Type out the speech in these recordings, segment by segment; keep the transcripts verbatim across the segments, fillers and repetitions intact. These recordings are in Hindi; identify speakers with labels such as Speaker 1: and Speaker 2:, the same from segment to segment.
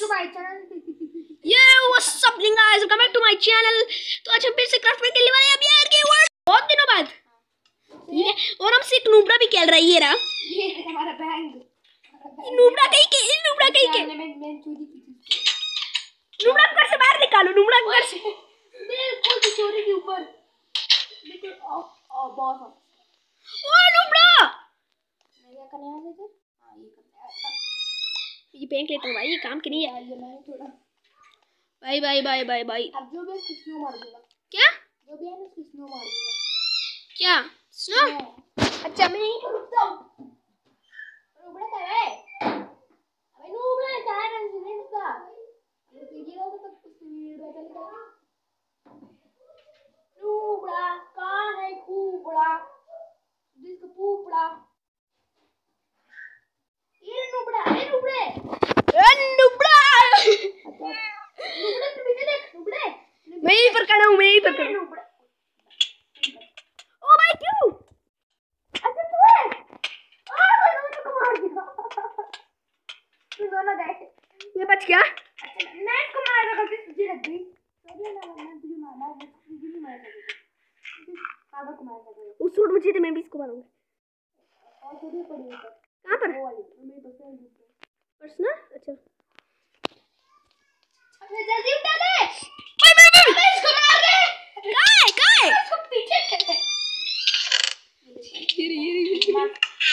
Speaker 1: ये what's up guys, welcome back to my channel. तो आज हम फिर से क्राफ्ट में खेलने वाले हैं अभी यार के वर्ड बहुत दिनों बाद, ठीक है। और हम से एक नूबड़ा भी खेल रही है रहा,
Speaker 2: ये हमारा बैंक
Speaker 1: नूबड़ा कहीं के नूबड़ा कहीं के नूबड़ा घर से बाहर निकालो, नूबड़ा घर से
Speaker 2: बिल्कुल चोरी के ऊपर बिल्कुल ऑफ ऑफ बॉस।
Speaker 1: ओ नूबड़ा
Speaker 2: मैं क्या करने आया था? हां ये करने आया था।
Speaker 1: ये बैंक लेता हूं भाई, ये काम के नहीं है।
Speaker 2: ये मैं थोड़ा
Speaker 1: bye bye bye bye bye.
Speaker 2: अब जो भी है स्नो मार दूंगा।
Speaker 1: क्या
Speaker 2: जो भी है ना स्नो मार दूंगा।
Speaker 1: क्या स्नो?
Speaker 2: अच्छा मैं यहीं पर रुकता हूं। नूबड़ा क्या है? अबे नूबड़ा क्या है? मैं नहीं रुकता। ये वीडियो तो तक वीडियो चलेगा। नूबड़ा कहां है? खूबड़ा जिसका पूपड़ा ये नूबड़ा है। नूबड़े
Speaker 1: ए नूबड़ा
Speaker 2: नूबड़े पीछे देख। नूबड़े
Speaker 1: मैं यहीं पर खड़ा हूं, मैं यहीं पर खड़ा हूं।
Speaker 2: नूबड़ा
Speaker 1: ओ भाई क्यों?
Speaker 2: अच्छा तू है? आ मैं तो मार दिया। तू दोनों गए।
Speaker 1: मैं बच गया।
Speaker 2: अच्छा मैं इसको मार रहा गलती तुझे लग गई। सॉरी ना मैं तुझे मारना है, तुझे नहीं मार सकती। पापा को मार सकते हो।
Speaker 1: उस सूट मुझे दे, मैं भी इसको मारूंगा।
Speaker 2: और थोड़ी पड़ी है पर
Speaker 1: कहां पर?
Speaker 2: वो वाली मेरे पास है।
Speaker 1: पर्स ना? अच्छा
Speaker 2: अबे जल्दी उठा ले।
Speaker 1: भाई भाई भाई
Speaker 2: अबे इसको मार दे।
Speaker 1: कहां है कहां है?
Speaker 2: इसको पीछे से
Speaker 1: ये ये
Speaker 2: मार।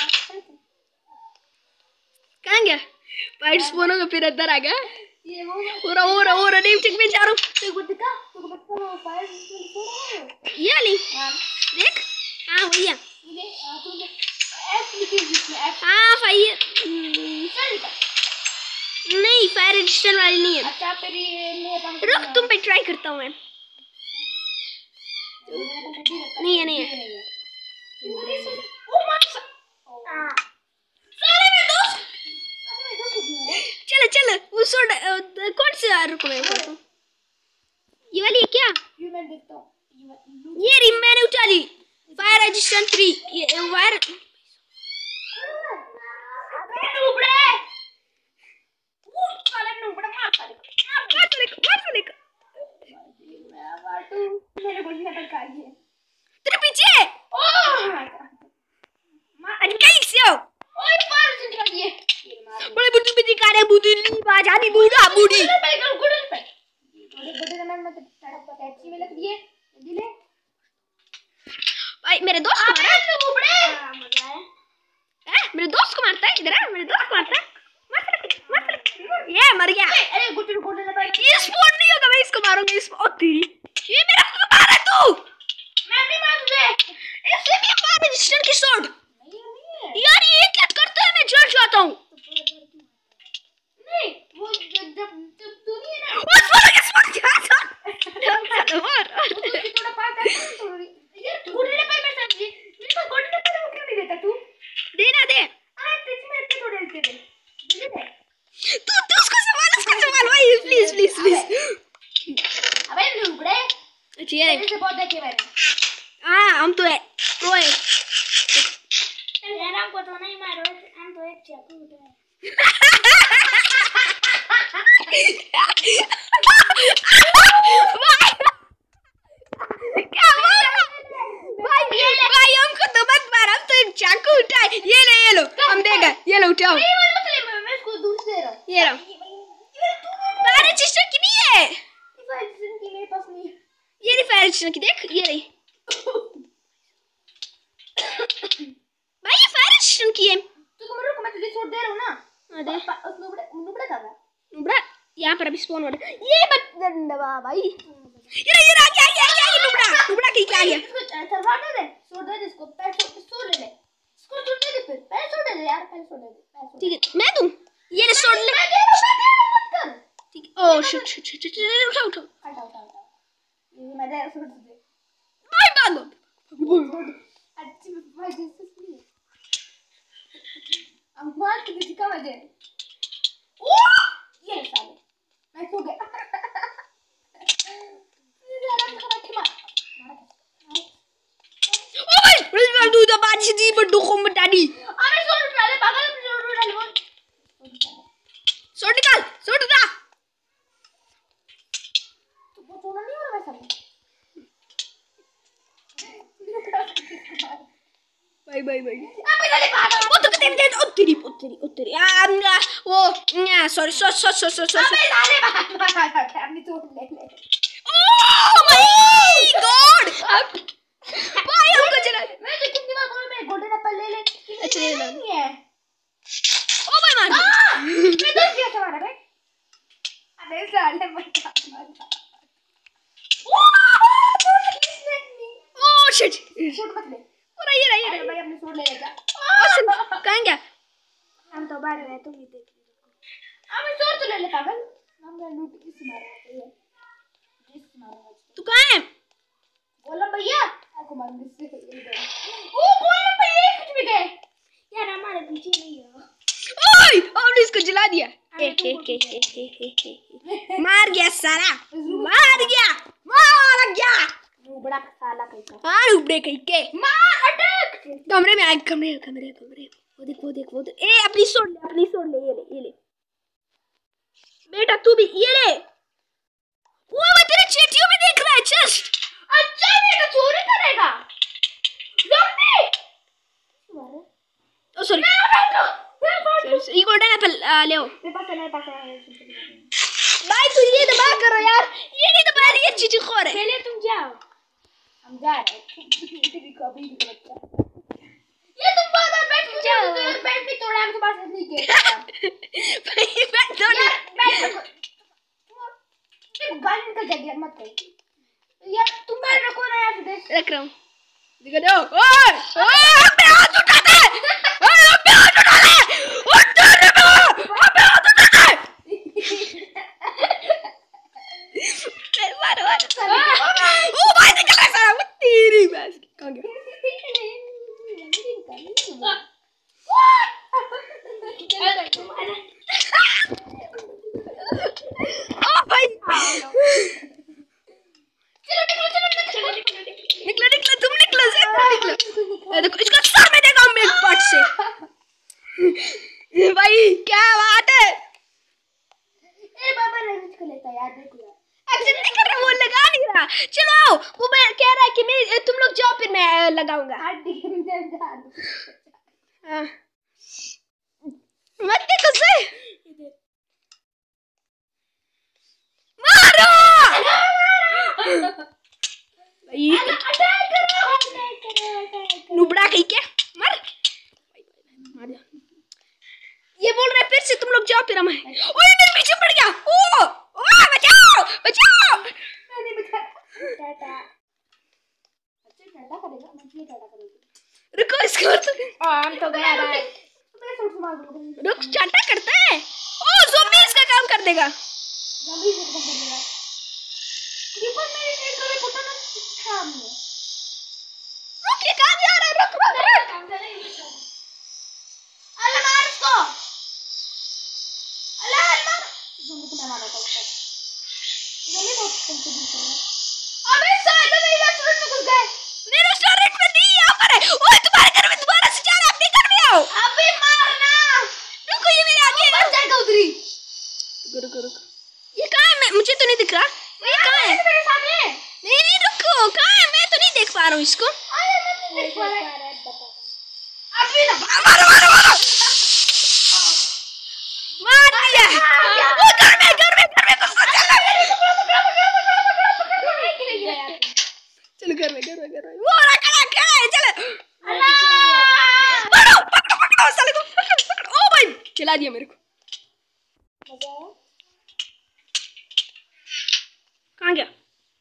Speaker 1: कहां गया? फाइट स्पॉन होगा फिर अंदर आ गया।
Speaker 2: ये वो
Speaker 1: और और और नेम चेक में जा रहा हूं।
Speaker 2: तेरे को दिखा? तेरे को बच्चा वो फायर स्पॉन
Speaker 1: ये वाली
Speaker 2: हां
Speaker 1: देख। हां भैया
Speaker 2: ये तूने एफ लिखी है इसमें एफ।
Speaker 1: हां फायर
Speaker 2: चल निकल।
Speaker 1: नहीं फायर रजिस्टर वाली नहीं है।
Speaker 2: अच्छा फिर ये मेरे पास
Speaker 1: रुक तुम पे ट्राई करता हूं मैं। नहीं है नहीं है।
Speaker 2: ओ मार हां सारे में दोस्त सारे में दोस्त है।
Speaker 1: चल चल वो सोड कौन से रुको मैं बोलता हूं। ये वाली है क्या?
Speaker 2: ये मैं देखता हूं।
Speaker 1: ये रिम मैंने उठा ली। फायर रजिस्टर थ्री ये वायर
Speaker 2: अबे नूबड़े वो साले नूबड़े मार साले
Speaker 1: मार साले को मार साले को।
Speaker 2: मैं बाटू मेरे गोली पर काई है
Speaker 1: तेरे पीछे।
Speaker 2: ओ
Speaker 1: अरे कैसे हो?
Speaker 2: ओए पार से निकल दिए।
Speaker 1: बड़े बुद्धू भी दिखा रहे बुद्धू बाजानी बूढ़ा बूढ़ी।
Speaker 2: गुडल पे गुडल पे बड़े बड़े नंबर मत सड़क पर टैक्सी में लग दिए दिले।
Speaker 1: भाई मेरे दोस्त को मारा।
Speaker 2: अबे नूबड़े मजा है।
Speaker 1: हैं मेरे दोस्त को मारता है। इधर है मेरे दोस्त को मारता है। मार साले को, मार साले को। ये मर गया।
Speaker 2: अरे गुडल गुडल पे
Speaker 1: ये स्पॉट नहीं होगा, मैं इसको मारूंगा। इस ओ तेरी ये मेरा को मारा तू।
Speaker 2: मैं नहीं मार तुझे।
Speaker 1: इससे भी फायर रजिस्टर की शॉट।
Speaker 2: नहीं नहीं
Speaker 1: यार ये क्या करता है? मैं जड़ जाता हूं।
Speaker 2: नहीं वो जब जब तू नहीं है ना
Speaker 1: वो सोना के स्पॉट क्या था? और
Speaker 2: तू थोड़ा पास है थोड़ी ये गुडल पे मेरे साथ ये मेरे पास गुडल पे वो क्यों नहीं देता तू?
Speaker 1: देना दे।
Speaker 2: अरे तुझ में इतने थोड़े देते दे दे दे।
Speaker 1: तू तू उसको संभाल, उसको संभाल भाई प्लीज प्लीज प्लीज।
Speaker 2: अबे नूबड़े
Speaker 1: अच्छा ये
Speaker 2: तेरे से बहुत देखे मैंने।
Speaker 1: हां हम तो है तो है
Speaker 2: यार हमको तो नहीं मारो, हम तो एक चाकू उठाए।
Speaker 1: क्या बोला भाई? भाई हमको तो मत मार, हम तो एक चाकू उठाए। ये ले ये लो हम देगा, ये लो उठाओ।
Speaker 2: नहीं वो मत ले, मैं इसको दूर से दे रहा हूं।
Speaker 1: ये रहा फायर रजिस्टर की नहीं है।
Speaker 2: फायर की मेरे पास नहीं है।
Speaker 1: ये नहीं फायर रजिस्टर की, देख ये रही भाई। ये फायर रजिस्टर की है।
Speaker 2: तू को रुक, मैं तुझे छोड़ दे रहा हूं ना।
Speaker 1: हां दे।
Speaker 2: उस नूबड़े नूबड़े कहां है?
Speaker 1: नुबड़ा यहाँ पर अभी स्पॉन हो रहा है। ये मत दबा भाई। ये ये आ गया आ गया आ गया नुबड़ा नुबड़ा कहीं क्या आ गया?
Speaker 2: इसको तलवार दे दे, छोड़ दे इसको, पैर छोड़ छोड़ ले ले इसको, छोड़ दे फिर पैर छोड़ दे यार, पैर छोड़ दे पैर छोड़।
Speaker 1: ठीक है मैं दूं ये ले छोड़ ले।
Speaker 2: मैं दे रहा हूं, मैं दे रहा हूं, मत कर।
Speaker 1: ठीक है। ओ शिट शिट शिट शिट उठा उठा
Speaker 2: हटा हटा हटा ये मैं दे रहा हूं, छोड़ दे
Speaker 1: भाई भागो।
Speaker 2: अच्छी भाई जैसे नहीं अम्मा तुझे दिखा मैं दे। ओ ये साले मैं सो गया। ये जरा खड़ा के मार
Speaker 1: ओ भाई मैं दूं तो बाजी दी बड्डू को मटाडी।
Speaker 2: अबे छोड़ डाले पागल, छोड़ डाले वो
Speaker 1: छोड़ निकाल छोड़ दा। Bye bye bye.
Speaker 2: अबे ले पागल।
Speaker 1: वो तो तेरी तेरी उतरी उतरी उतरी आ वो sorry sorry sorry sorry sorry.
Speaker 2: अबे साले बात अपनी तोड़ ले ले।
Speaker 1: ओह माय गॉड भाई हमको चला।
Speaker 2: मैं तो कितनी बार बोल मैं गोल्डन एप्पल ले ले।
Speaker 1: अच्छा ले लो।
Speaker 2: नहीं है।
Speaker 1: ओ भाई मार
Speaker 2: मैं तो क्या मारा बे। अबे साले मत मार।
Speaker 1: ओह शिट
Speaker 2: शूट मत ले।
Speaker 1: और ये रहा ये रहा
Speaker 2: भाई अपने शूट ले ले जा।
Speaker 1: कहां गया?
Speaker 2: हम तो बाहर रहे तुम ही देख लो। अब शूट तो ले ले पागल। हमने लूट किस मारा है ये। किस मारा
Speaker 1: तू कहां है?
Speaker 2: बोला भैया आपको मारूंगी इससे इधर। ओ बोला भैया कुछ भी गए। यार हमारे पीछे नहीं है।
Speaker 1: ओए हमने इसको जला दिया। ए ए ए ए मार गया साला मार गया मार गया।
Speaker 2: वो बड़ा साला कैसा।
Speaker 1: हां उबड़े कहीं के
Speaker 2: मार अटैक।
Speaker 1: कमरे में आ कमरे कमरे कमरे वो देख वो देख वो देख। ए अपनी सोड ले अपनी सोड ले ये ले ये ले बेटा तू भी ये ले। वो मैं तेरे चेटियों में देख रहा है जस्ट।
Speaker 2: अच्छा बेटा चोरी करेगा ज़ॉम्बी।
Speaker 1: ओ सॉरी ये गोल्डन एप्पल ले आओ।
Speaker 2: मेरे पास है मेरे पास है।
Speaker 1: भाई तू ये दबा करो यार ये नहीं दबा रही है चीची खोर है।
Speaker 2: पहले तुम जाओ हम जा रहे हैं। तेरी कभी भी बच्चा ये तुम बार बार बैठ जाओ। बैठ भी तोड़ा हम तुम्हारे साथ नहीं किया।
Speaker 1: भाई बैठ दो ना
Speaker 2: बैठ ये गाली निकल जाएगी मत कर यार। तुम बैठ रखो ना यार देख
Speaker 1: रख रहा हूं दिखा दो। ओए ओए पे हाथ उठा दे। ओए पे हाथ उठा दे उठ तेरे पे पे हाथ उठा दे। मारो मारो ओ भाई निकल रहा सारा वो तेरी बस कहां गया? ओ भाई
Speaker 2: चलो निकलो चलो निकलो
Speaker 1: निकलो निकलो तुम निकलो से निकलो। देखो इसको सर में देगा मैं एक पट से। भाई क्या बात है।
Speaker 2: ए बाबा रेंज को लेता यार देखो यार।
Speaker 1: अब जल्दी कर रहा वो लगा नहीं रहा। चलो आओ वो मैं कह रहा है कि मैं तुम लोग जाओ फिर मैं लगाऊंगा। हां मत देखो से मारो भाई नुबड़ा कहीं के मर मार दिया। ये बोल रहा है फिर से तुम लोग जाओ फिर हम। ओए मेरे पीछे पड़ गया। ओ ओ बचाओ बचाओ।
Speaker 2: मैंने बचा टाटा अच्छा टाटा करेगा मैं ये टाटा करूंगी।
Speaker 1: रुको इसको तो
Speaker 2: हम तो गया भाई मैं शूट मार दूंगा।
Speaker 1: रुक चाटा करता है। ओ ज़ॉम्बी इसका काम कर देगा।
Speaker 2: ज़ॉम्बी से कर देगा। ये पर मैं एक करे पुटा ना सामने।
Speaker 1: रुक ये कहां जा रहा है? रुक रुक रुक।
Speaker 2: अल्लाह मार इसको। अल्लाह अल्लाह ज़ॉम्बी को मैं मारा था ऊपर। ज़ॉम्बी बहुत टेंशन कर रहा है। अबे साले मेरे रेस्टोरेंट में घुस गए।
Speaker 1: मेरे रेस्टोरेंट में नहीं यहाँ पर है। ओए तुम्हारे घर में दोबारा से जा रहा है अपने घर में आओ।
Speaker 2: अबे मारना।
Speaker 1: रुको ये मेरे आगे
Speaker 2: बच जाएगा उधरी।
Speaker 1: रुको रुको रुको ये कहां है? मैं मुझे तो नहीं दिख रहा। ये कहां है?
Speaker 2: मेरे सामने।
Speaker 1: नहीं नहीं रुको कहां है? मैं तो नहीं देख पा रहा हूँ इसको।
Speaker 2: अरे मैं नहीं देख पा रहा है। अभी ना
Speaker 1: मारो मारो मारो मार दिया। वो घर में घर में घर में घुस गया। चलो घर में घर में घर में वो रहा खड़ा खड़ा है। चलो पकड़ो पकड़ो पकड़ो साले को पकड़ो पकड़ो। ओ भाई चला दिया मेरे को। कहां गया?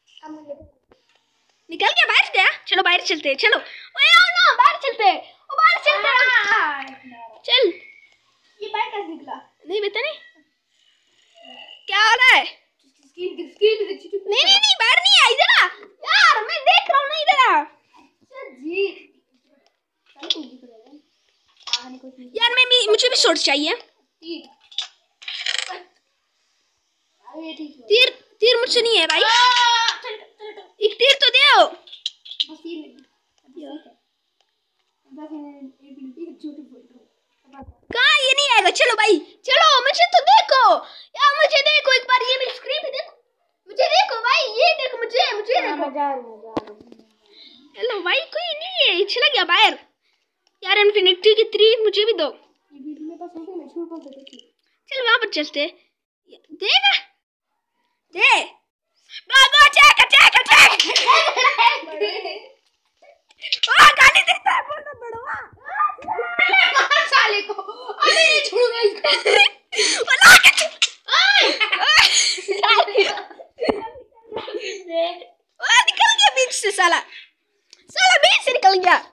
Speaker 1: निकल गया बाहर गया। चलो बाहर चलते हैं चलो। ओए आओ ना बाहर चलते हैं। ओ बाहर चलते हैं चल।
Speaker 2: ये बाइक कैसे निकला?
Speaker 1: नहीं बता नहीं क्या हो रहा है?
Speaker 2: स्क्रीन स्क्रीन
Speaker 1: नहीं नहीं नहीं बाहर नहीं आ इधर आ यार मैं देख रहा हूँ ना इधर आ।
Speaker 2: जी
Speaker 1: यार मैं भी मुझे भी शॉर्ट चाहिए। तीर तीर मुझसे नहीं है भाई। एक तीर तो दे। कहाँ ये नहीं आएगा। चलो भाई चलो मुझे तो देखो यार मुझे देखो एक बार ये मेरी स्क्रीन पे देखो मुझे देखो भाई ये देखो मुझे मुझे देखो। हेलो भाई कोई नहीं है चला गया बाहर। इन्फिनिटी की थ्री मुझे भी दो।
Speaker 2: ये भी मेरे पास है, मैं छोड़ पाऊँ तो
Speaker 1: चल वहां पर चलते। देगा दे भागो, चेक चेक चेक। ओ गाली देता है बोलो बड़वा
Speaker 2: साले को। अरे नहीं छोड़ूंगा इसको।
Speaker 1: वाला के ओ निकल गया बीच से साला, साला बीच से निकल गया।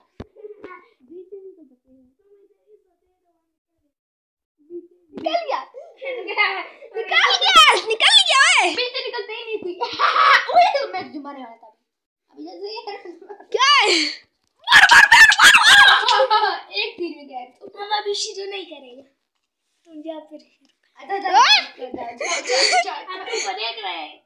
Speaker 2: निकल गया
Speaker 1: निकल गया निकल गया ओए।
Speaker 2: बीच से निकलते ही नहीं थी। ओए मैं जुमाने वाला था अभी जैसे।
Speaker 1: क्या है? मार मार मार मार मार।
Speaker 2: एक तीर में गया।
Speaker 3: हम अभी शुरू नहीं करेंगे, तुम जा फिर।
Speaker 2: अच्छा अच्छा
Speaker 3: हम तुमको देख रहे हैं।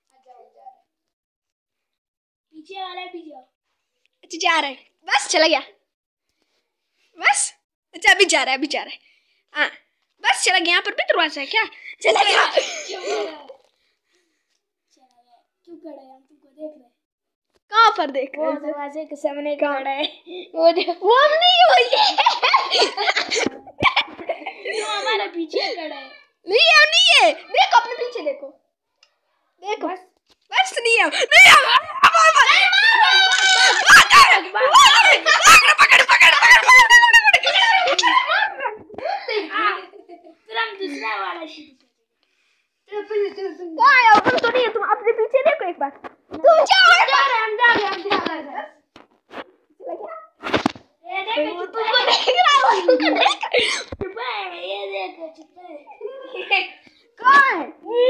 Speaker 3: पीछे वाला है, पीछे।
Speaker 1: अच्छा जा रहा है, बस चला गया बस। अच्छा अभी जा रहा है, अभी जा रहा है। हाँ बस चला गया। यहाँ पर भी दरवाजा है क्या? चला गया।
Speaker 3: क्यों खड़ा है? क्यों खड़ा है? हम तुमको देख रहे हैं।
Speaker 1: कहाँ पर देख रहे
Speaker 3: वो
Speaker 1: हैं?
Speaker 3: दरवाजे के सामने खड़ा है। वो देखो,
Speaker 1: वो नहीं हो ये।
Speaker 3: वो हमारे पीछे खड़ा है।
Speaker 1: नहीं है नहीं है, देखो अपने पीछे देखो देखो। बस बस नहीं है नहीं है। पकड़ पकड़ पकड़
Speaker 3: फिर हम दूसरा वाला शुरू करेंगे।
Speaker 1: कहाँ है? तुम तो नहीं है, तुम अपने पीछे देखो एक बार। तुम जाओ
Speaker 2: जा रहे हम जा रहे हम जा रहे हैं।
Speaker 3: ये देखो,
Speaker 1: तुमको देख रहा हूँ, तुमको देख।
Speaker 3: चुप है, ये देखो, चुप है।
Speaker 1: कहाँ है?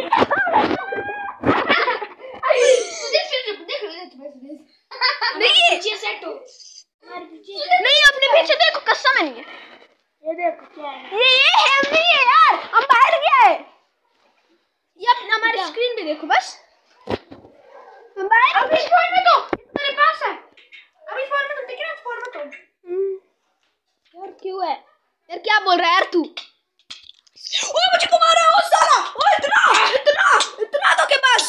Speaker 1: नहीं
Speaker 3: पीछे सेट हो, हमारे पीछे।
Speaker 1: नहीं अपने पीछे देखो, कसम है ये।
Speaker 3: ये देखो क्या है।
Speaker 1: ये ये है नहीं है यार, हम बाहर गए। ये अपना हमारी स्क्रीन पे देखो बस। हम बाहर
Speaker 2: अभी फोन में तो मेरे पास है। अभी फोन में तो दिख रहा है, फोन में तो।
Speaker 1: यार क्यों है यार? क्या बोल रहा है यार तू? ओ मुझे को मारा ओ साला। ओ इतना इतना इतना तो के पास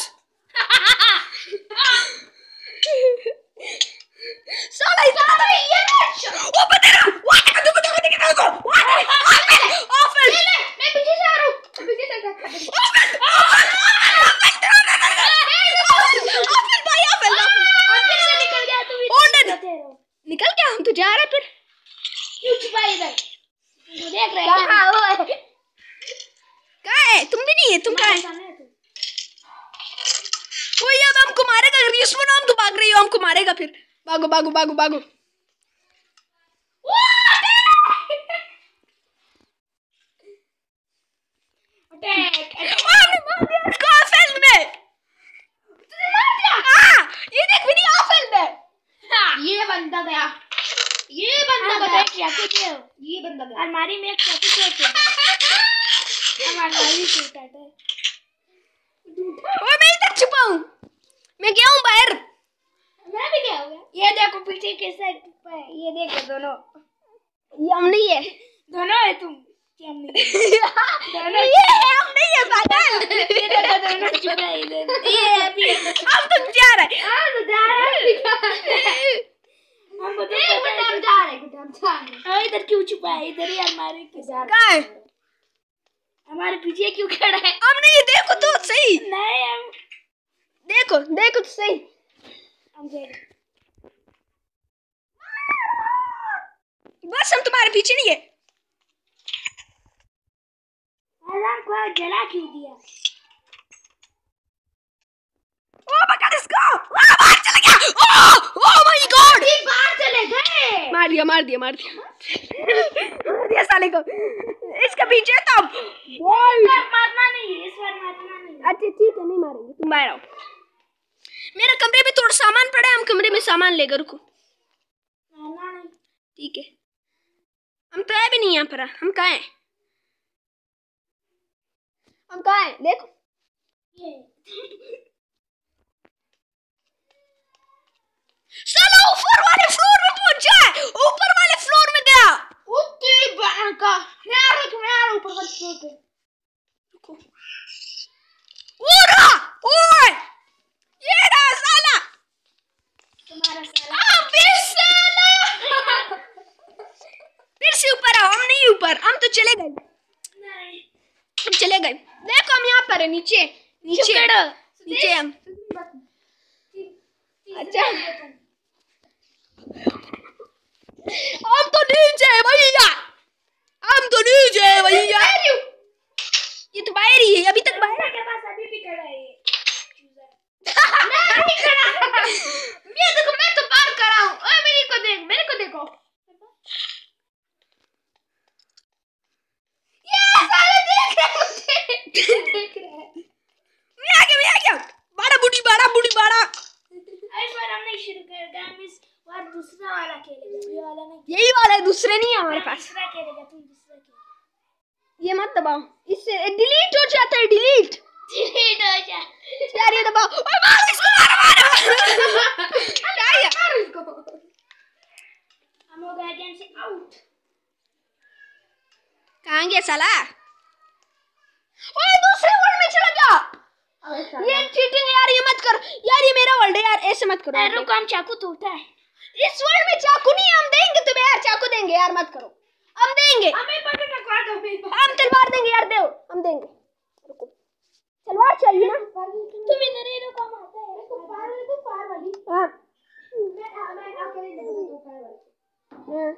Speaker 1: साला इतना तो ये ओ बतेरा वो देखो देखो देखो देखो ऑफ
Speaker 2: ले ले मैं पीछे से आ रहा हूँ, पीछे से क्या कर
Speaker 1: निकल गया। हम तो जा रहे फिर।
Speaker 3: क्यों छुपा इधर? तुमको देख रहे हैं।
Speaker 1: कहाँ हो? कहाँ है? तुम भी नहीं है, तुम कहाँ है?
Speaker 3: सामने है तुम।
Speaker 1: वो ये अब हमको मारेगा। रिश्वत हम तो भाग रही हो, हमको मारेगा फिर। भागो भागो भागो भागो।
Speaker 3: अटैक।
Speaker 1: इसको ऑफेंस में। तूने मार दिया? हाँ, ये देख मेरी ऑफेंस में।
Speaker 2: ये बंदा गया, ये बंदा
Speaker 3: हमको
Speaker 2: गया,
Speaker 3: देख लिया, कुछ है।
Speaker 2: ये बंदा गया।
Speaker 3: अलमारी में एक चौकी रखी है। हम अलमारी से उठाते हैं।
Speaker 1: ओए मैं इधर छुपा हूँ, मैं गया हूँ बाहर।
Speaker 3: मैं भी क्या हो गया? ये देखो पीछे के साइड पे, ये देखो दोनों।
Speaker 1: ये हम नहीं है।
Speaker 3: दोनों है तुम। क्या हम नहीं है?
Speaker 1: ये है, हम नहीं है पागल।
Speaker 3: ये देखो दोनों छुप रहे इधर। ये अभी
Speaker 1: हम तुम जा रहे।
Speaker 2: हाँ तो जा रहा है।
Speaker 3: हमको तो
Speaker 2: एक
Speaker 3: पता
Speaker 2: मिनट
Speaker 3: है।
Speaker 2: हम जा रहे हैं, कुछ हम जा रहे हैं।
Speaker 3: हाँ, इधर क्यों छुपा है? इधर ही अलमारी के साथ।
Speaker 1: कहाँ है?
Speaker 3: हमारे पीछे क्यों खड़ा है?
Speaker 1: हम नहीं है, देखो तो सही।
Speaker 3: नहीं हम
Speaker 1: देखो देखो तो सही।
Speaker 3: हम गए।
Speaker 1: बस हम तुम्हारे पीछे नहीं है।
Speaker 3: अलार्म को जला क्यों दिया?
Speaker 1: ओ पकड़ इसको। ओ बाहर चला गया। ओ ओ माय गॉड।
Speaker 2: ये बाहर चले गए।
Speaker 1: मार दिया मार दिया मार दिया मार दिया साले को। इसके पीछे तब।
Speaker 3: इस बार मारना नहीं है, इस बार मारना नहीं है।
Speaker 1: अच्छा ठीक है, नहीं मारेंगे, तुम बाहर आओ। मेरे कमरे में थोड़ा सामान पड़ा है, हम कमरे में सामान लेकर रुको।
Speaker 3: मारना नहीं।
Speaker 1: ठीक है, हम तो है भी नहीं यहाँ पर। हम कहाँ हैं? हम कहाँ हैं? देखो
Speaker 3: ये
Speaker 1: साला ऊपर वाले फ्लोर में पहुंच जाए। ऊपर वाले फ्लोर में गया।
Speaker 2: तेरी बहन का। मैं आ रहा हूँ, मैं आ रहा हूँ ऊपर वाले फ्लोर पे।
Speaker 1: रुको। वो रहा। ओए ये रहा साला।
Speaker 3: तुम्हारा साला।
Speaker 1: अबे साला। फिर से ऊपर आओ, हम नहीं ऊपर, हम तो चले गए, हम चले गए। देखो हम यहाँ पर है, नीचे नीचे नीचे हम। अच्छा हम तो नीचे भैया, हम तो नीचे भैया। ये तो बाहर ही है, अभी तक बाहर
Speaker 3: के पास अभी भी खड़ा है ये।
Speaker 2: ये देखो मैं तो पार कर रहा हूँ। ओए मेरे को देख, मेरे को देखो। ये साले देख रहे मुझे। देख रहे हैं।
Speaker 1: मैं आ गया, मैं आ गया। बड़ा बूढ़ी बड़ा बूढ़ी बड़ा।
Speaker 3: इस बार हम नहीं शुरू करेंगे, हम इस बार दूसरा वाला खेलेंगे, ये वाला नहीं।
Speaker 1: यही वाला है, दूसरे नहीं है हमारे पास।
Speaker 3: दूसरा खेलेगा, तुम दूसरा खेल।
Speaker 1: ये मत दबाओ, इससे डिलीट हो जाता है, डिलीट
Speaker 3: डिलीट हो जा।
Speaker 1: यार ये दबाओ। ओए मारो इसको, मारो मारो। क्या है?
Speaker 2: मारो इसको।
Speaker 3: हम हो गए गेम से आउट।
Speaker 1: कहाँ गया साला? ओए दूसरे वर्ल्ड में चला गया। ये चीटिंग यार, ये मत करो यार, ये मेरा वर्ल्ड है यार, ऐसे मत करो।
Speaker 3: रुको हम चाकू टूटा है।
Speaker 1: इस वर्ल्ड में चाकू नहीं, हम देंगे तुम्हें यार, चाकू देंगे यार, मत करो, हम देंगे।
Speaker 2: हमें पता का काट दो।
Speaker 1: हम तलवार देंगे यार, दो हम देंगे। रुको तलवार चाहिए ना?
Speaker 3: तुम इधर ही रुको, हम आते हैं।
Speaker 2: तो पार वाली तो पार वाली।
Speaker 1: हाँ
Speaker 2: मैं मैं अकेले नहीं तो पार वाली।
Speaker 1: हाँ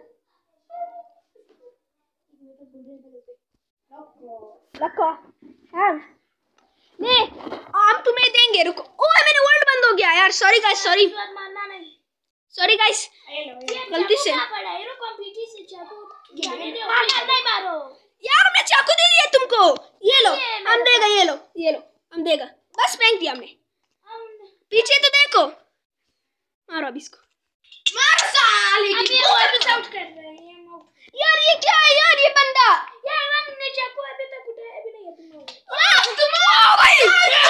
Speaker 1: रखो। हाँ ले, हम तुम्हें देंगे, रुको। ओह मेरे वर्ल्ड बंद हो गया यार, सॉरी गाइस, सॉरी
Speaker 3: इस बार मारना नहीं।
Speaker 1: सॉरी गाइस, गलती से।
Speaker 3: पड़ा है, रुको हम पीछे से चाकू जाने दो यार, नहीं मारो
Speaker 1: यार मैं चाकू दे दिया तुमको, ये लो हम देगा, ये लो ये लो हम देगा, बस फेंक दिया हमने। पीछे तो देखो, मारो अब इसको,
Speaker 2: मार साले
Speaker 3: हम ये वापस आउट कर रहे हैं। हम out।
Speaker 1: यार ये क्या है यार, ये बंदा
Speaker 3: यार हमने चाकू अभी तक उठाया भी नहीं है, तुम लोग।
Speaker 1: आ, तुम आओ भाई।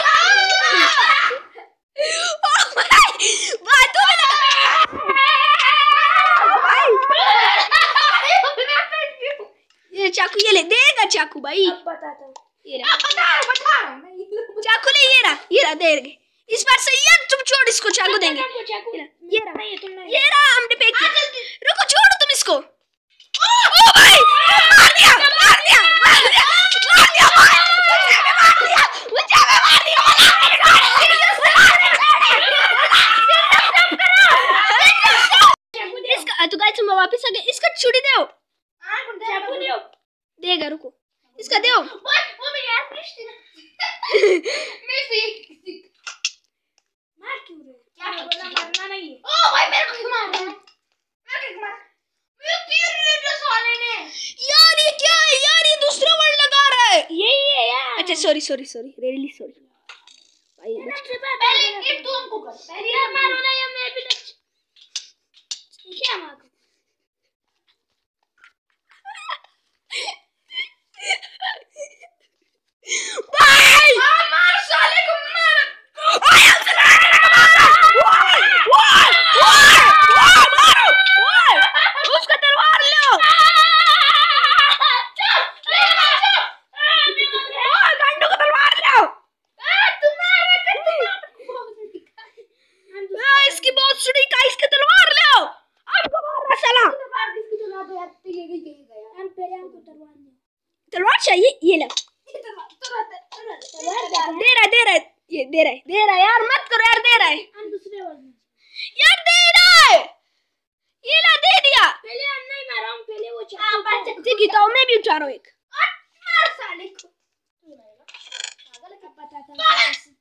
Speaker 1: ओ भाई बातों में लगा भाई। ये चाकू ये ले, देगा चाकू भाई,
Speaker 3: अब बताता हूँ।
Speaker 1: ये रहा
Speaker 2: बता बता रहा मैं ये
Speaker 1: चाकू ले, ये रहा ये रहा देंगे इस बार से। ये तुम छोड़ इसको, चाकू देंगे,
Speaker 3: चाकू चाकू
Speaker 1: ये रहा
Speaker 3: नहीं है, तुम नहीं।
Speaker 1: ये रहा, हमने फेंक दिया। रुको छोड़ो तुम इसको। ओ भाई मार दिया मार दिया मार दिया मार दिया मार दिया, मुझे भी मार दिया, इसका तो गाइस मैं वापस आ गया, इसका छुरी दो,
Speaker 3: चाकू दो।
Speaker 1: देगा रुको, इसका दो।
Speaker 2: वो वो मेरी यार मिस्टी मैं सी
Speaker 3: मार क्यों रहे? क्या बोला, मारना नहीं है।
Speaker 2: ओ भाई मेरे को क्यों मार रहा है? मैं क्यों मार मैं तीर ले साले ने।
Speaker 1: यार ये क्या है यार, ये दूसरा वर्ड लगा रहा है।
Speaker 3: यही है यार।
Speaker 1: अच्छा sorry sorry sorry really sorry भाई।
Speaker 2: पहले ये तू हमको कर
Speaker 3: पहले यार मारो नहीं, हमने अभी तक क्या मारो।
Speaker 1: भाई
Speaker 2: मार साले को मार।
Speaker 1: उसका तलवार लो, गंडू का तलवार लो। इसकी बहुत सुनी का, इसकी तलवार लो, आपको मारना साला। तलवार चाहिए, ये लो, दे रहा है दे रहा है, ये दे रहा है दे रहा है यार, मत करो यार, दे रहा है
Speaker 3: दूसरे वर्ड में
Speaker 1: यार, दे रहा है, ये ला दे दिया।
Speaker 3: पहले हम नहीं मारा, हम पहले वो चाकू।
Speaker 1: ठीक है तो मैं भी उठा रहा हूँ एक।
Speaker 2: मार साले को।
Speaker 3: पागल का पता था।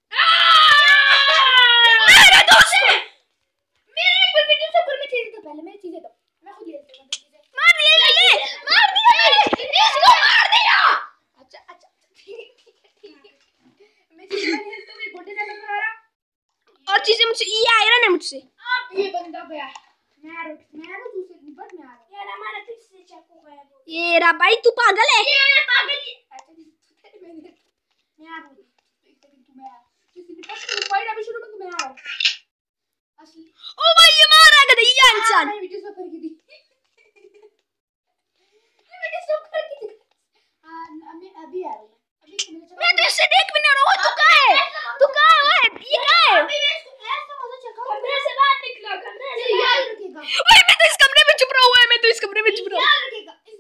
Speaker 1: मेरा दोस्त है।
Speaker 2: मेरे कोई भी चीज ऊपर में चीज तो पहले मेरी चीजें दो, मैं खुद ले लेता हूं चीजें।
Speaker 1: मार दिया ले ले, मार दिया मैंने, इसको मार दिया।
Speaker 2: अच्छा अच्छा ठीक है मैं चीजें नहीं तो मेरे गोटे से लगा रहा।
Speaker 1: और चीजें मुझसे, ये आयरन है मुझसे।
Speaker 2: अब ये बंदा गया, मैं आ मैं तो दूसरे निपट में आ रहा।
Speaker 3: यार हमारा फिर से चाकू गया वो।
Speaker 1: ये रहा भाई, तू पागल है।
Speaker 2: ये पागल है। अच्छा जी मैं मैं आ रहा हूं, एक सेकंड तू मैं आ किसी निपट में फाइट अभी शुरू कर, तू मैं आ रहा हूं असली।
Speaker 1: ओ भाई ये मारा गया इंसान।
Speaker 2: मैं वीडियो सब करके दी, ये वीडियो सब करके दी। हां मैं अभी आ रहा हूं, अभी तो मेरे
Speaker 1: मैं तो इससे देख भी नहीं रहा हूँ, तू कहाँ है, तू कहाँ है, ये कहाँ है?
Speaker 2: अभी मैं इसको ऐसा मजा चखा
Speaker 3: कमरे से बाहर निकलो, कमरे से
Speaker 2: ये
Speaker 3: बाहर।
Speaker 2: याद रखेगा,
Speaker 1: ओए मैं तो इस कमरे में छुप रहा हुआ है, मैं तो इस कमरे में छुप रहा हूँ।
Speaker 2: याद रखेगा।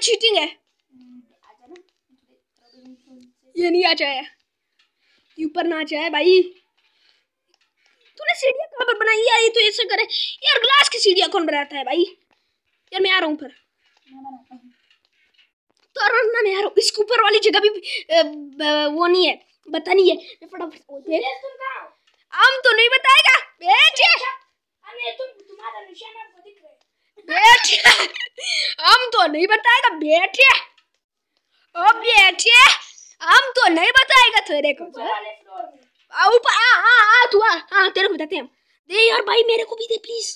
Speaker 1: चीटिंग है। ये नहीं आ जाए, ये ऊपर ना जाए भाई। तूने सीढ़ियाँ कहाँ पर बनाई यार? ये तो ऐसे करे यार, ग्लास की सीढ़ियाँ कौन बनाता है भाई? यार मैं आ रहा हूँ ऊपर। तो ना मैं आ रहा हूँ। इसके ऊपर वाली जगह भी आ, ब, वो नहीं है, बता नहीं है। मैं फटाफट देख, हम तो नहीं बताएगा बेटे।
Speaker 3: तुम तुम्हारा निशान आपको दिख रहा है
Speaker 1: बेटे, हम तो नहीं बताएगा बेटे। ओ बेटे, हम तो नहीं बताएगा तेरे को।
Speaker 3: वाले फ्लोर में।
Speaker 1: ऊपर आ आ आ तू आ। हाँ तेरे को बताते हैं हम। दे यार भाई, मेरे को भी दे प्लीज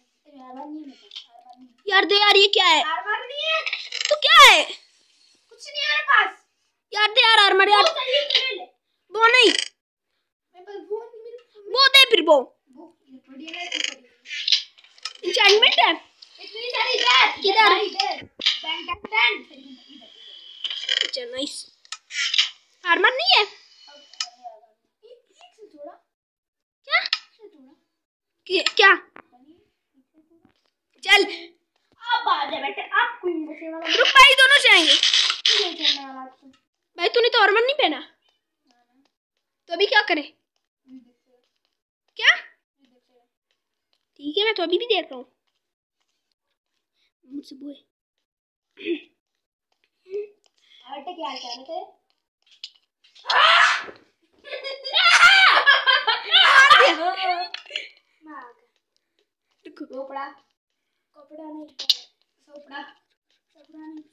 Speaker 1: यार, दे यार। ये क्या है?
Speaker 3: आर्मर नहीं है
Speaker 1: तो क्या है?
Speaker 3: कुछ नहीं है मेरे पास
Speaker 1: यार दे यार आर्मर यार।
Speaker 3: वो चाहिए तो ले ले।
Speaker 1: वो नहीं,
Speaker 3: मेरे पास वो नहीं, मेरे पास
Speaker 1: वो दे फिर। वो
Speaker 3: वो ये थोड़ी है ना।
Speaker 1: इंचेंटमेंट है।
Speaker 3: इतनी सारी डेट
Speaker 1: किधर?
Speaker 3: इधर टेन टेन टेन।
Speaker 1: अच्छा नाइस। आर्मर नहीं है क्या? कि- क्या? चल
Speaker 3: अब आ जा बेटे, आप कोई नहीं बचने वाला।
Speaker 1: रुक भाई, दोनों जाएंगे।
Speaker 3: नहीं चलने वाला आपको।
Speaker 1: भाई तूने तो आर्मर नहीं पहना, तो अभी क्या करें? क्या? ठीक है, मैं तो अभी भी देख रहा हूँ। मुझसे बोल
Speaker 3: बेटे क्या चाह रहे थे? कपड़ा कपड़ा नहीं, कपड़ा कपड़ा नहीं।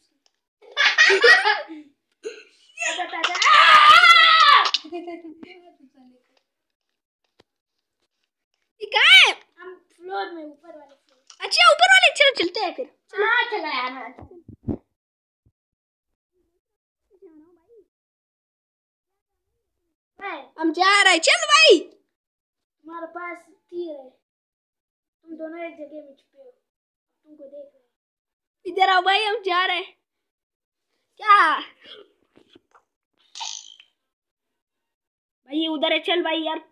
Speaker 1: ये कहाँ है?
Speaker 3: हम फ्लोर में, ऊपर वाले फ्लोर।
Speaker 1: अच्छा ऊपर वाले, चलो चलते हैं फिर।
Speaker 3: हाँ चला यार, हाँ
Speaker 1: हम जा रहे हैं, चल भाई।
Speaker 3: तुम्हारे पास तीर है, तुम दोनों एक जगह में छुपे हो, तुमको देख रहे हैं।
Speaker 1: इधर आओ भाई, हम जा रहे हैं। क्या भाई, उधर है, चल भाई यार।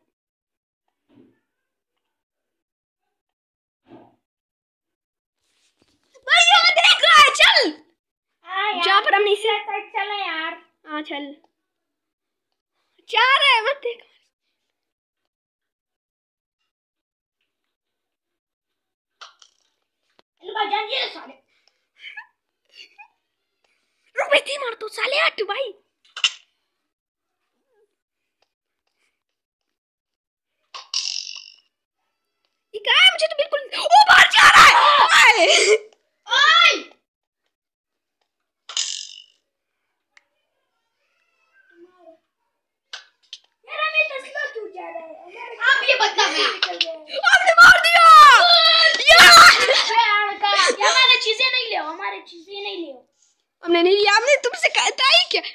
Speaker 1: भाई यहाँ देखो, चल जहाँ पर हमने इसे
Speaker 3: चला यार।
Speaker 1: हाँ चल, जा रहे हैं। मत देख।
Speaker 3: साले
Speaker 1: रुक भाई, तीन मार तो साले हट भाई। ये क्या है? मुझे तो बिल्कुल ओ बाहर जा रहा है।
Speaker 3: ओए मेरा भी तस्ला टूट जा रहा है। आप ये बता
Speaker 1: आपने मार दिया यार।
Speaker 3: ये हमारे चीजें नहीं ले, हमारे चीजें नहीं ले।
Speaker 1: हमने नहीं लिया, हमने तुमसे कहता ही क्या?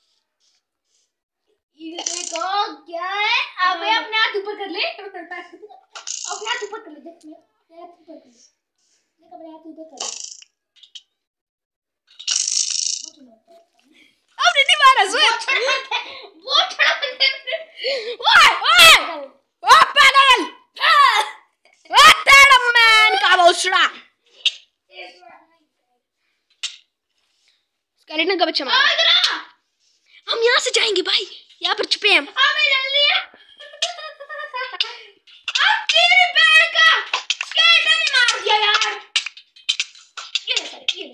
Speaker 3: ये देखो क्या है। अब अपने हाथ ऊपर कर ले, अपने हाथ ऊपर कर ले। देख मेरे हाथ ऊपर कर ले, देख अपने हाथ ऊपर कर ले।
Speaker 1: आपने नहीं मारा सो।
Speaker 3: वो थोड़ा
Speaker 1: ओए ओए ओ पागल, ओ तेरा मैन का भोसड़ा। स्केलेटन का बच्चा मारा। हम यहाँ से जाएंगे भाई, यहाँ पर छुपे हम।
Speaker 3: हमें जल्दी है। अब तेरे पैर का स्केलेटन ने मार दिया यार। ये ले सर, ये ले।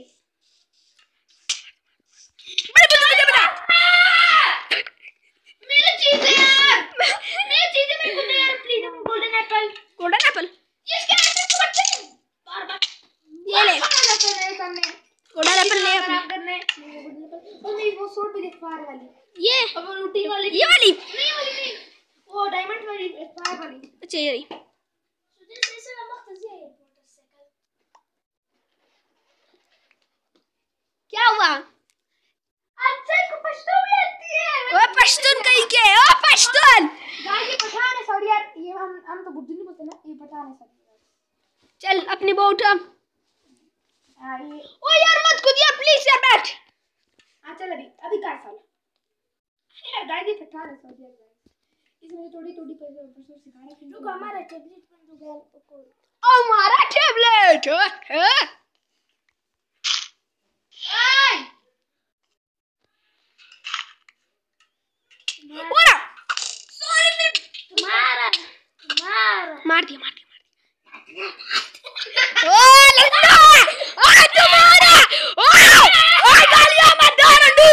Speaker 1: बड़े बड़े बड़े बड़े।
Speaker 3: मेरी चीजें यार, मेरी चीजें मेरे को दे यार please. Golden apple,
Speaker 1: golden apple.
Speaker 3: ये स्केलेटन को बच्चे बार बार
Speaker 1: ये ले
Speaker 3: मेरे सामने
Speaker 1: गोल्डन एप्पल ले अपने।
Speaker 3: करने। और नहीं वो शॉट भी देख फायर वाली,
Speaker 1: ये
Speaker 3: अब वो रूटी वाली,
Speaker 1: ये वाली
Speaker 3: नहीं वाली नहीं, वो डायमंड वाली फायर वाली।
Speaker 1: अच्छा ये रही। क्या हुआ?
Speaker 3: अच्छा को पश्तो भी आती है।
Speaker 1: ओ पश्तून कहीं के, ओ पश्तून।
Speaker 3: गाइस ये पठान है सॉरी यार, ये हम हम तो बुद्धू नहीं बोलते ना, ये पठान है सॉरी।
Speaker 1: चल अपनी बोट हम।
Speaker 3: हां ये
Speaker 1: ओ यार मत कूद यार प्लीज यार, बैठ।
Speaker 3: हां चल अभी अभी कर साला यार। गाइस ये पठान है सॉरी यार। इसमें थोड़ी थोड़ी परसों सिखाना है। रुको हमारा टैबलेट पर जो गया को
Speaker 1: ओ हमारा टैबलेट।
Speaker 3: ओए
Speaker 1: मार दिया मार दिया मार दिया। ओ लड़का आ तुम्हारा ओ ओ गालियां मत दो रंडू।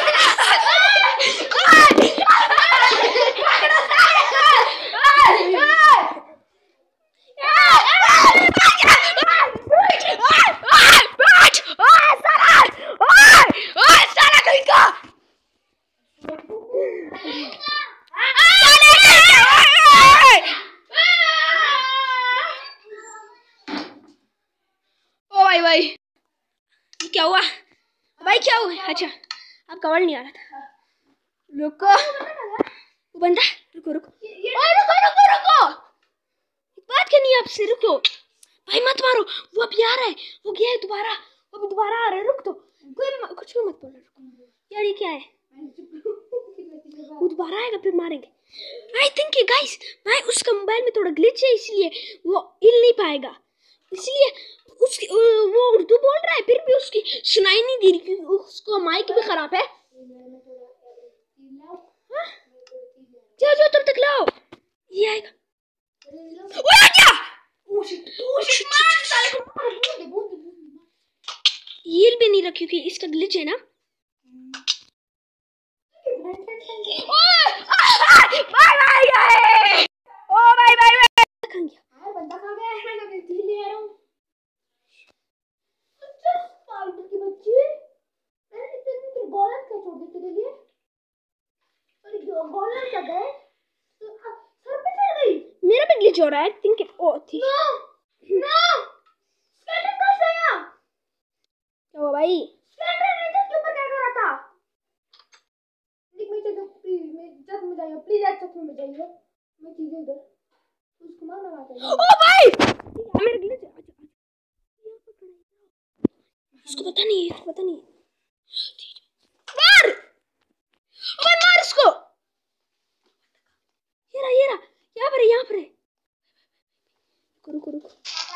Speaker 1: भाई भाई क्या हुआ भाई क्या हुआ? अच्छा अब कवर नहीं आ रहा था। रुको वो बंदा रुको रुको ओए रुको रुको रुको बात करनी है आपसे। रुको भाई मत मारो वो अभी आ रहा है वो गया है दोबारा वो अभी दोबारा आ रहा है। रुक तो कोई कुछ भी मत बोलो। रुको यार ये क्या है वो दोबारा आएगा फिर मारेंगे। आई थिंक गाइस भाई उसका मोबाइल में थोड़ा ग्लिच है इसलिए वो हिल नहीं पाएगा। इसलिए उसकी वो उर्दू बोल रहा है फिर भी उसकी सुनाई नहीं दे रही क्योंकि उसका माइक भी खराब है। जाओ जाओ तब तक लाओ ये आएगा। वो आ गया हील भी नहीं रखी क्योंकि इसका ग्लिच है ना। बाय बाय ओ बाय बाय बाय कहां गया
Speaker 3: बंदा कहां गया है? मैं तो हील ले आ रहा हूं। फालतू की बच्ची मैंने इतने दिन गोलन क्या छोड़ दी तेरे लिए? अरे गोलन क्या गए सर पे चढ़ गई।
Speaker 1: मेरा भी ग्लिच हो रहा है। थिंक इट ओ थी
Speaker 3: नो नो स्केटर कैसे आया?
Speaker 1: क्या हुआ भाई?
Speaker 3: स्केटर ने तो क्यों पकड़ रहा था? निक में तो प्लीज मैं जब में जाइए प्लीज आज तक में जाइए मैं चीजें इधर उसको मार लगाता हूं।
Speaker 1: ओ भाई मेरा ग्लिच है। उसको पता नहीं है पता नहीं मार ओए मार इसको। ये रहा ये रहा यहाँ पर है यहाँ पर है। रुको रुको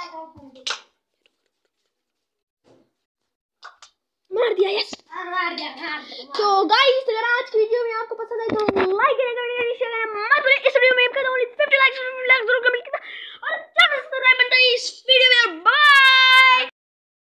Speaker 1: मार दिया यस
Speaker 3: मार दिया मार दिया।
Speaker 1: तो गाइस अगर आज की वीडियो में आपको पसंद आई तो लाइक करें कमेंट करें शेयर